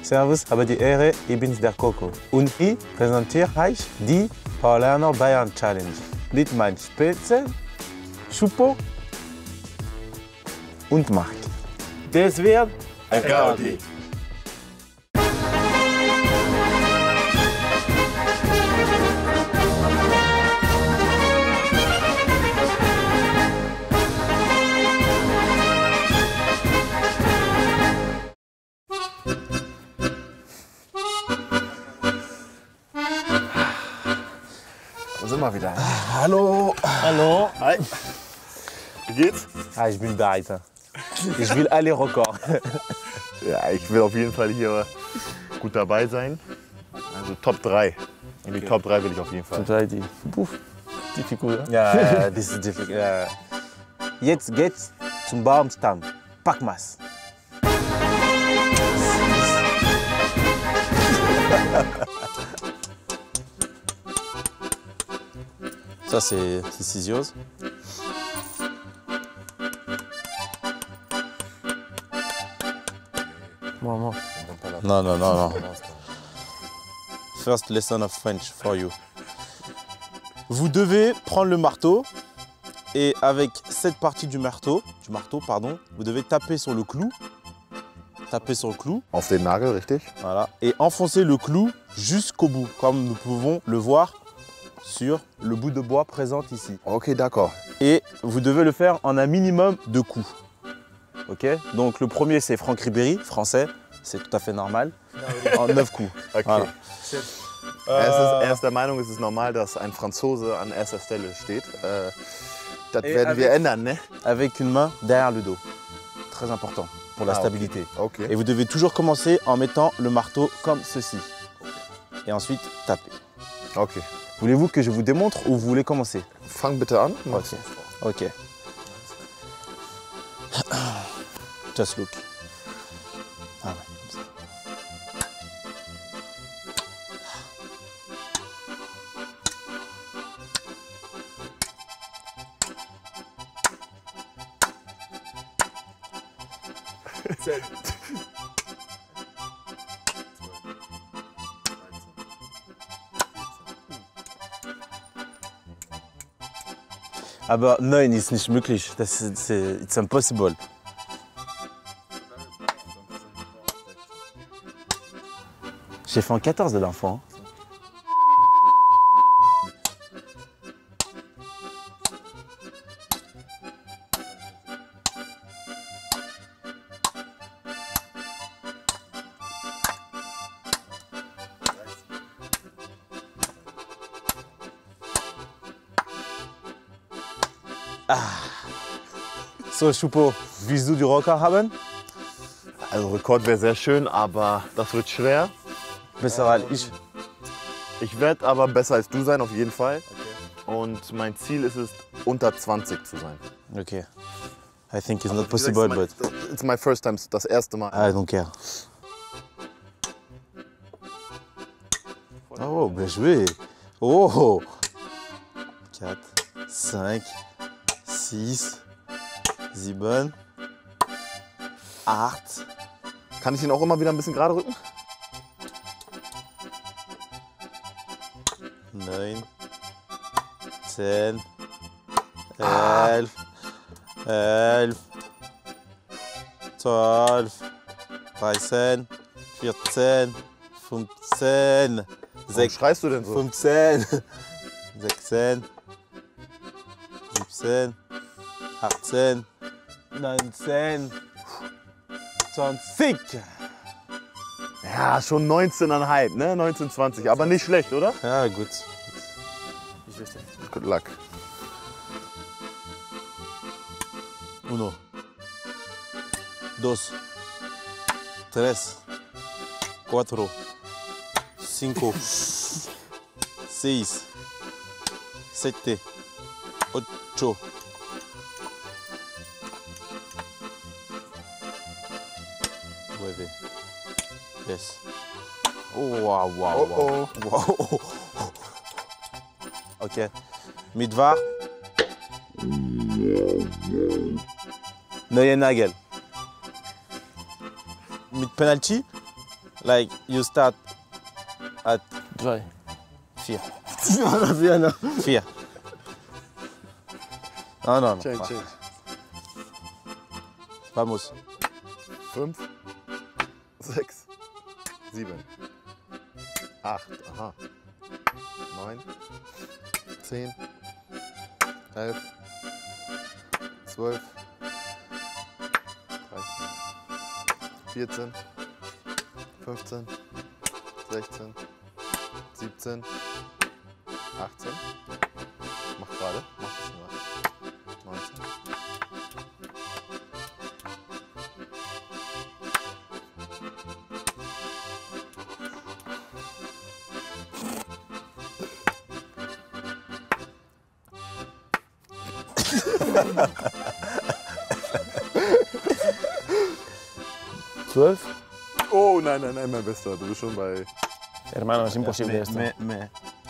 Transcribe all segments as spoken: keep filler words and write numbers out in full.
Servus, habe die Ehre, ich bin der Coco. Und ich präsentiere euch die Paulaner Bayern Challenge mit meinen Spätzle, Schupo und Marc. Das wird ein Gaudi. Da sind wir wieder. Hallo. Hallo. Hi. Wie geht's? Ah, ich bin bereit. Ich will alle Rekords. Ja, ich will auf jeden Fall hier gut dabei sein. Also Top drei. In die Top drei will ich auf jeden Fall. Total die. Puff. Difficult. Ja, ja, das ist difficult. Ja. Jetzt geht's zum Baumstamm. Packmas. Ça, c'est Sisios. Maman. Non, non, non, non. First lesson of French for you. Vous devez prendre le marteau et avec cette partie du marteau, du marteau, pardon, vous devez taper sur le clou. Taper sur le clou. Auf den Nagel, richtig? Voilà. Et enfoncer le clou jusqu'au bout, comme nous pouvons le voir sur le bout de bois présent ici. Ok, d'accord. Et vous devez le faire en un minimum de coups. Ok? Donc le premier c'est Franck Ribéry, français, c'est tout à fait normal. En neuf coups. Okay. Voilà. Er, ist, er ist der Meinung, es ist normal, dass ein Franzose an erster Stelle steht. Äh, das Et werden wir avec- ändern, ne? Avec une main derrière le dos. Très important pour la Ah, ok. stabilité. Ok. Et vous devez toujours commencer en mettant le marteau comme ceci. Et ensuite taper. Ok. Voulez-vous que je vous démontre ou vous voulez commencer? Fang bitte an. Ok. Ok. Just look. Ah ouais, comme ça. Aber nein, ist nicht möglich. Das ist, it's impossible. J'ai fait en quatorze de l'enfant. Ah. So, Schupo, willst du die Rocker haben? Also Rekord wäre sehr schön, aber das wird schwer. Besser als ich. Ich werde aber besser als du sein, auf jeden Fall. Und mein Ziel ist es, unter zwanzig zu sein. Okay. I think it's not Vielleicht possible, ist but mein- It's my first time, das erste Mal. I don't care. Oh, bien joué. Oh. quatre, cinq, six, sieben, acht. Kann ich ihn auch immer wieder ein bisschen gerade rücken? neun, zehn, elf, elf, zwölf, dreizehn, vierzehn, fünfzehn, Warum sechs, schreist du denn so? fünfzehn, sechzehn, siebzehn, achtzehn, neunzehn, zwanzig. Ja, schon neunzehn Komma fünf, ne? neunzehn, zwanzig. Aber nicht schlecht, oder? Ja, gut. Good luck. Uno, dos, tres, cuatro, cinco, seis, siete, ocho, nueve, diez. Oh, wow, wow, wow. wow. Ok. Mit V A R. Neue Nagel. Mit Penalty. Like you start at Drei. vier. Vier, ne? vier. Non, non, non. Change, pas. change. Vamos. Fünf, sechs, sieben, acht, aha, neun, zehn, elf, zwölf, dreizehn, vierzehn, fünfzehn, sechzehn, siebzehn, achtzehn. Mach gerade, mach das mal. neunzehn. Zwölf. Oh nein, nein, nein, mein Bester, du bist schon bei. Hermano, es imposible esto. Mais, mais.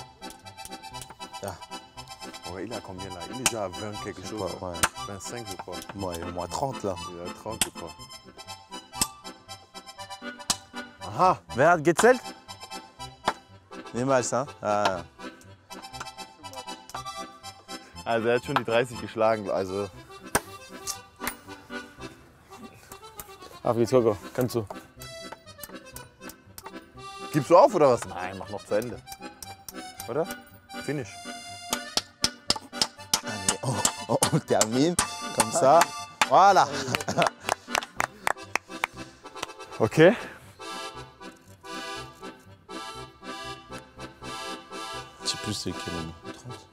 Oh, il a combien là? Il est déjà à vingt quelque chose. Ouais, là. ouais. vingt-cinq, je crois. Moi, il y a au moins trente là. Il est à trente, je crois. Aha! Wer hat gezählt? Niemals, hein? Ah. Also, er hat schon die dreißig geschlagen. Also, Auf geht's, Coco. Kannst du. gibst du auf oder was? Nein, mach noch zu Ende. Oder? Finish. Allez, on, on- on termine comme ça. Voilà. Okay. Je sais plus c'est quel nombre. trente.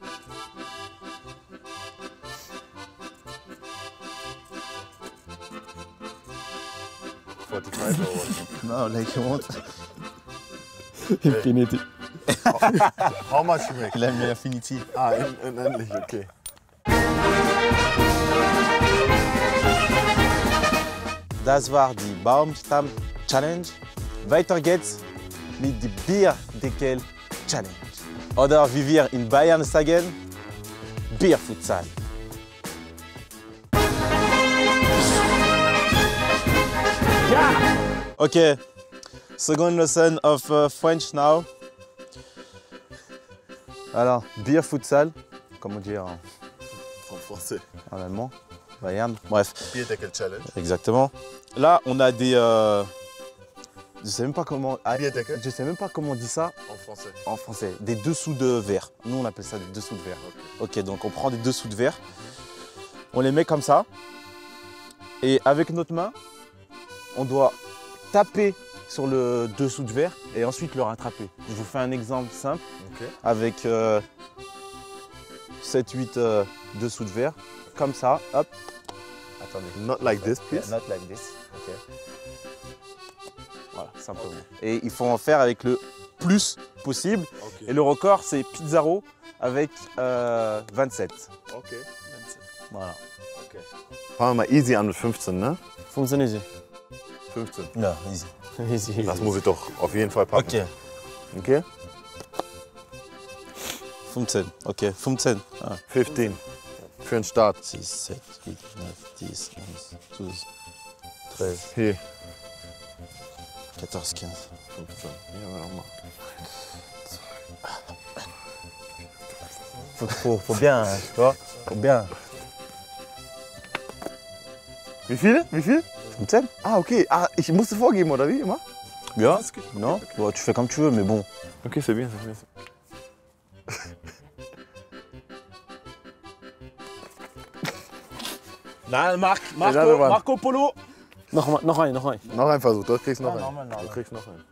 forty-five or what? Non, like, il monte. Infinity. How much you make? Il a mis Infinity. Ah, in, unendlich, okay. Das war die Baumstamm Challenge. Weiter geht's mit der Bierdeckel Challenge. Oder wie wir in Bayern sagen, Bierfutsal. Okay, second lesson of uh, French now. Alors, Bierfutsal, comment dire en, En français. en allemand, Bayern, bref. Bierdeckel Challenge. Exactement. Là, on a des. euh, je sais même pas comment. ah, Bierdeckel Je sais même pas comment on dit ça en français. en français. Des dessous de verre. Nous, on appelle ça des dessous de verre. Ok, donc on prend des dessous de verre. On les met comme ça. Et avec notre main, on doit taper sur le dessous de verre et ensuite le rattraper. Je vous fais un exemple simple Ok. avec euh, sept huit euh, dessous de verre. Comme ça, hop. Attendez. Not like this, Yeah, please. not like this. Ok. Voilà, simplement. Et il faut en faire avec le plus possible. Ok. Et le record, c'est Pizarro avec euh, vingt-sept. Ok. Voilà. Fangen wir mal easy an mit fünfzehn, ne? fünfzehn easy. fünfzehn. Ja, easy. Easy, easy. Das muss ich doch auf jeden Fall packen. Ok. Okay? fünfzehn. Ok, fünfzehn. Ah. fünfzehn. Für den Start. six, sept, huit, neuf, dix, onze, douze, treize, Hier. quatorze, quinze. fünfzehn. Ja, aber noch mal. Faut, faut, faut bien, hein, tu vois. Faut bien. Wie viel? Wie viel? fünfzehn? Ah, okay. Ah, ich musste vorgeben, oder wie immer? Bien. Non, bon, tu fais comme tu veux, mais bon. Okay, c'est bien, c'est bien. Nein, Marc, Another one. Marco Polo. Noch, mal, noch ein, noch ein. Noch ein Versuch, du kriegst noch Ja, einen. normal, normal. Du kriegst noch einen.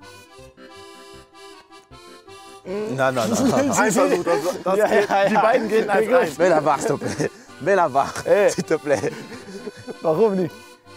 Non, non, non. Ein Versuch, das, das Ja, geht, ja, die ja. beiden gehen als eins. Mets la barre, s'il te plaît. Mets la barre, Eh. s'il te plaît. Warum nicht?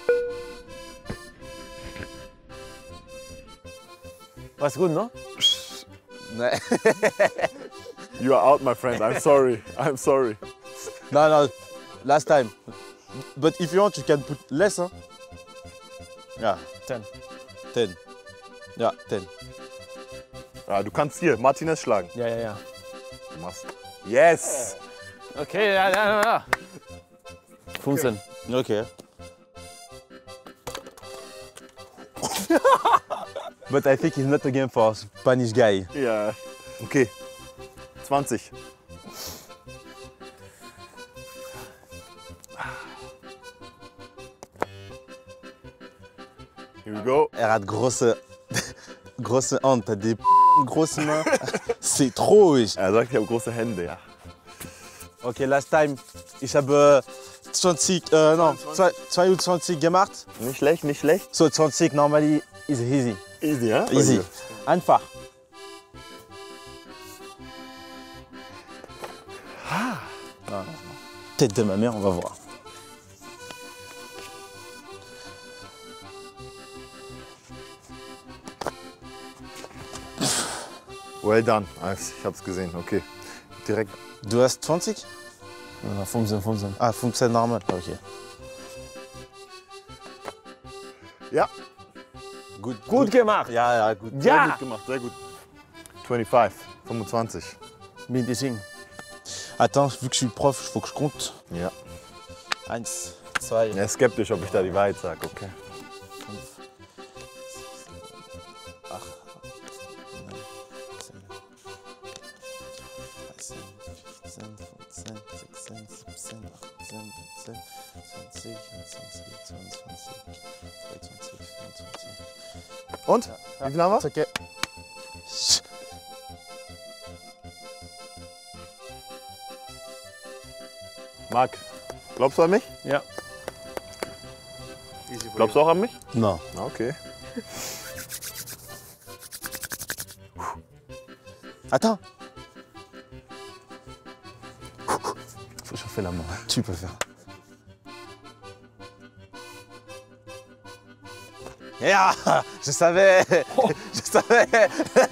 War's gut, ne? Nee. You are out, my friend. I'm sorry. I'm sorry. No, no, last time. But if you want, you can put less, huh? Yeah, Ten. ten. Yeah, ten. Ja, du kannst hier Martinez schlagen. Ja, ja, ja. Du machst. Yes! Okay, ja, ja, ja. fünfzehn. Okay. but I think it's not a game for Spanish guy. Ja. Okay. zwanzig. Here we go. Er hat große, große Hand, t'as des große Mains. C'est trop, ich. Er sagt, ich habe große Hände, ja. Okay, last time, ich habe zwanzig, äh, non, zweiundzwanzig gemacht. Nicht schlecht, nicht schlecht. So zwanzig normally is easy. Easy, ja? Easy. Einfach. Ah. Tête de ma mère, on va voir. Well done. Nice. Ich hab's gesehen, okay. Direkt. Du hast zwanzig? Ja, fünfzehn, fünfzehn. Ah, fünfzehn normal. Okay. Ja. Gut, Gut gemacht. Ja, ja, gut. Sehr Ja. gut gemacht, sehr gut. fünfundzwanzig. fünfundzwanzig. vierundzwanzig. Attends, vu que je suis prof, il faut que je compte. Ja. Eins, zwei, Er ist skeptisch, ob ich da die Wahrheit sage, okay. fünf, acht, neun, zehn, dreizehn, vierzehn, fünfzehn, sechzehn, siebzehn, achtzehn, neunzehn, zwanzig, einundzwanzig, zweiundzwanzig, dreiundzwanzig, vierundzwanzig. Und? Wie viel haben wir? Ist okay. Marc, glaubst du an mich? Ja. Glaubst du auch an mich? Non. Na, okay. Attends. Faut chauffer la main. Tu peux faire. Ja, je savais. Je savais.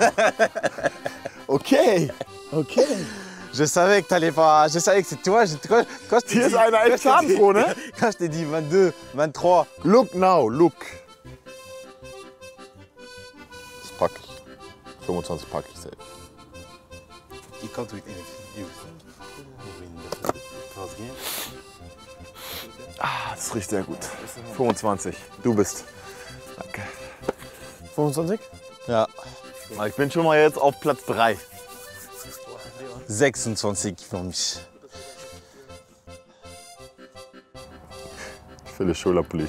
Okay, okay. Je savais que t'allais pas. Je savais que c'est toi. Je, quand, quand je t'ai Hier dit, ist einer quand je echt t'ai dit- zahnfroh, ne? Quand je t'ai dit vingt-deux, vingt-trois. Look now, look. Das pack ich. fünfundzwanzig pack ich safe. You can't win anything. You win the first game. Ah, das riecht sehr gut. fünfundzwanzig. Du bist. Danke. fünfundzwanzig? Ja. Aber ich bin schon mal jetzt auf Platz drei. sechsundzwanzig für mich. Ich will Schulterpulli.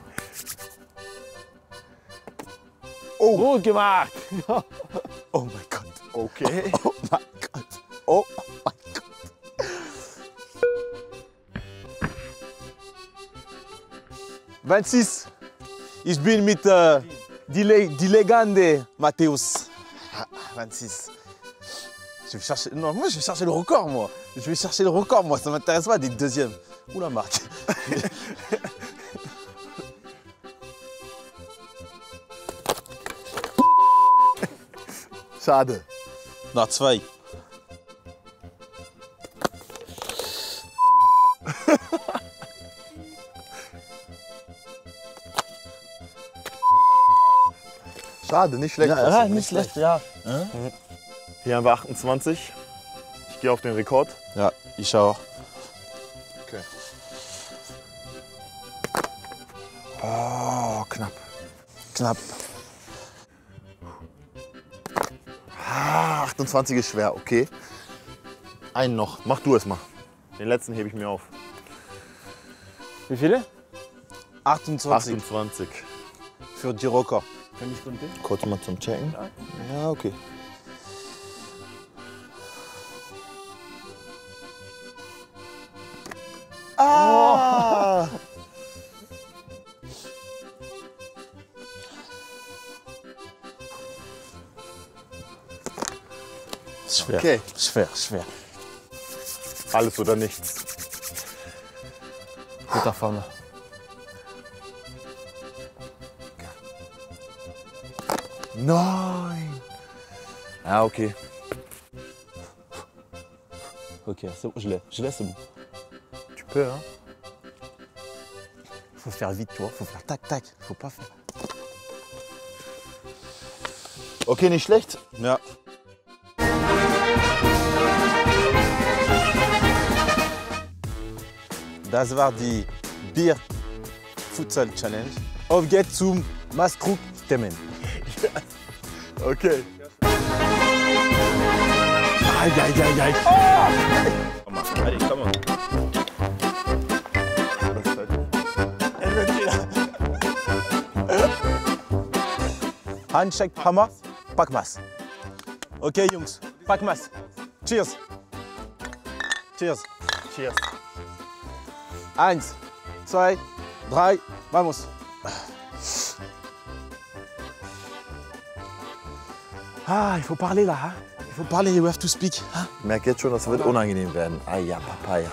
Gut gemacht. Oh mein Gott. Okay. Oh mein Gott. Oh mein Gott. vingt-six. Ich bin mit äh, die, Le die Legende Matthäus. Ah, vingt-six. Je vais chercher. Non, moi je vais chercher le record, moi. Je vais chercher le record, moi. Ça m'intéresse pas d'être deuxième. Oula, Marc. Schade. Noch zwei. Schade, nicht schlecht. Ja, ja, nicht schlecht, ja. Hier haben wir achtundzwanzig. Ich gehe auf den Rekord. Ja, ich auch. Okay. Oh, knapp. Knapp. Ah, achtundzwanzig ist schwer, okay. Einen noch. Mach du es mal. Den letzten hebe ich mir auf. Wie viele? achtundzwanzig achtundzwanzig. für die Record. Kann ich compter? Kurz mal zum Checken. Ja, okay. Ah! Schwer. Okay. Schwer, schwer. Alles oder nichts. Guter Fahne. Nein! Ah, okay. Ok, c'est bon, je l'ai, je l'ai, c'est bon. Tu peux, hein? Faut faire vite, tu vois, faut faire tac tac, faut pas faire. Okay, nicht schlecht. Ja. Das war die Bier Futsal Challenge. Auf geht's zum Mastruk Themen. Okay. Aïe, aïe, aïe, aïe. Komm mal, allez, komm mal. Handshake, Hammer, Packmas. Okay, Jungs, Packmas. Cheers. Cheers. Cheers. Eins, zwei, drei, vamos. Ah, il faut parler là. Hein? Il faut parler, we have to speak. Hein? Ich merke jetzt schon, das wird unangenehm werden. Ah ja, Papaya.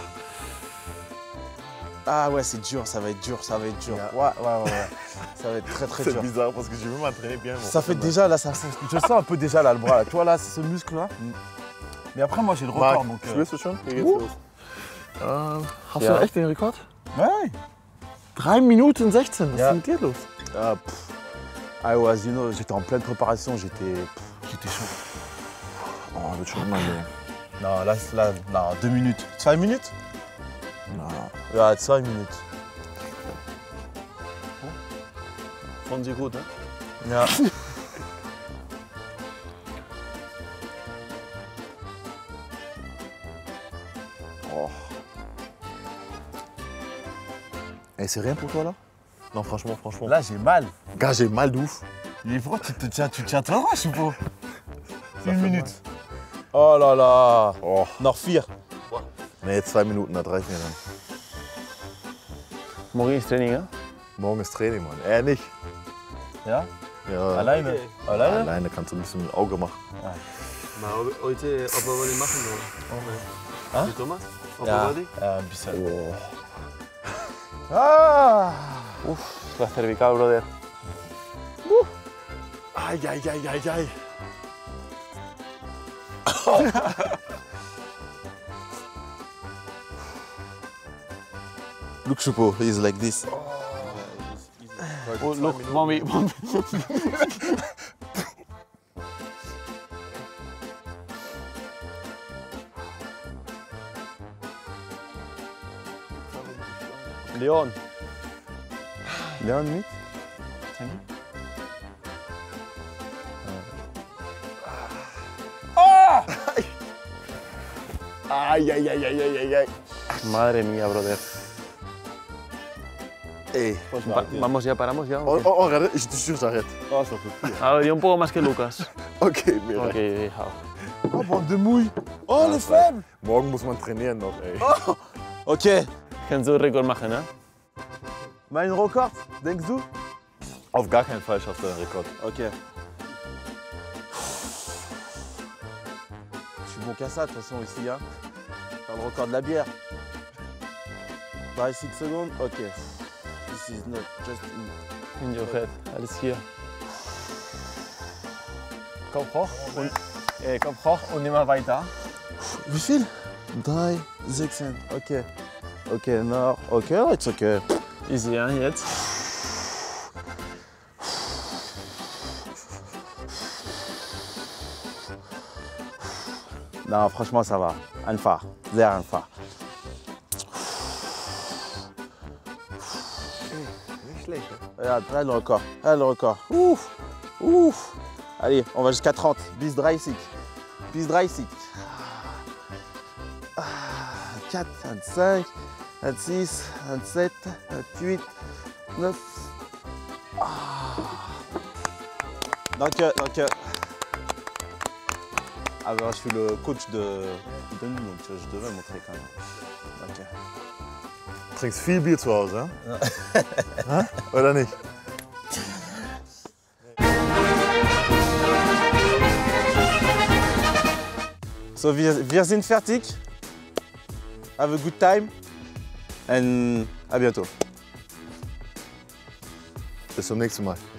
Ah ouais, c'est dur, ça va être dur, ça va être dur. Ouais, ouais, ouais, ouais. Ça va être très très C'est dur. bizarre parce que je veux m'entraîner bien. Ça fait déjà là, ça, ça- je sens un peu déjà là le bras. Là. Tu vois là, ce muscle là. Mais après moi j'ai le record Marc, donc. euh, spürst du schon? Wie geht's Uh. los? Ähm, hast Ja. du echt den Rekord? Ouais. drei Minuten sechzehn, was Ja. ist mit dir los? Ah, pff. I was, you know, j'étais en pleine préparation, j'étais, pff, j'étais chaud. Oh, wird schon unangenehm. Non, là, là, non, deux minutes. Zwei minutes? Na, Ja, zwei minutes. Fanden Sie gut, ne? Ja. oh. Ey, c'est rien pour toi là? Non, franchement, franchement. Là j'ai mal. Gars, j'ai mal de ouf. Mais pourquoi tu te tiens, tu tiens très roche ou pas? Ça Une fait minute. Oh là là. Oh. Noch vier. Nee, zwei Minuten, das reicht mir dann. Morgen ist Training, ja? Morgen ist Training, Mann. Er nicht. Ja? Ja. Alleine? Okay. Alleine? Alleine kannst du ein bisschen mit dem Auge machen. Maar heute Upper Body machen wir. Hein? Mit Thomas? Upper Ja, Body? ja, ein bisschen. Oh. Ah. Uf, la cervical, brother. Ai, ai, ai, ai, ai. Look Choupo, he's like this. Oh, look, mommy, mommy. Leon. Leon mit? Ai, ai, ai, ai, ai, ai, ai. Madre mía, brother. Ey. Va- vamos ya, paramos ya. Oh, ¿o qué? oh, oh, arrête, je te jure, j'arrête. Oh, j'en peux plus. A ver, yo un poco más que Lucas. Okay, mir Ok, reicht. hau. Oh, bande de mouilles. Oh, les faibles. Morgen muss man trainieren noch, ey. Okay. Kannst du Rekord machen, ne? Mein Rekord, denkst du? Auf gar keinen Fall schaffst du den Rekord. Ok. Je suis bon qu'à ça de toute façon ici. Hein. Faire le record de la bière. By six secondes. Ok. This is not just in. In your head. Alles hier. Kopf hoch und, äh, Kopf hoch und immer weiter. Wie viel? Drei, sechzehn. Ok. Ok, no. Ok, it's okay. Easy, ja, jetzt. Non, franchement, ça va. Einfach. Sehr einfach. Nicht schlecht, ne? Regarde, là le record. Là le record. Ouf. Ouf. Allez, on va jusqu'à trente. Bis dry sick. Bis dry sick. Ah, vingt-quatre, vingt-cinq, vingt-six, vingt-sept, vingt-huit, neuf. Ah. Donc, euh, donc euh, alors, je suis le coach de, de nous, donc je devais montrer quand même. Ok. Du trinkst viel Bier zu Hause, ja? Hä? Oder nicht? So, wir, wir sind fertig. Have a good time. And à bientôt. Bis zum nächsten Mal.